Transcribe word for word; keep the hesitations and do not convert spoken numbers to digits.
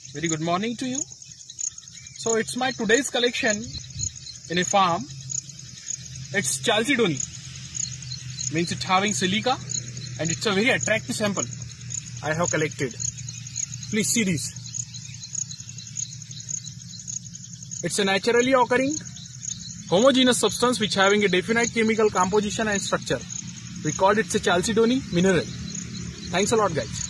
Very good morning to you. So it's my today's collection in a farm. It's chalcedony, means it's having silica, and it's a very attractive sample I have collected. Please see this. It's a naturally occurring homogeneous substance which having a definite chemical composition and structure. We call it a chalcedony mineral. Thanks a lot, guys.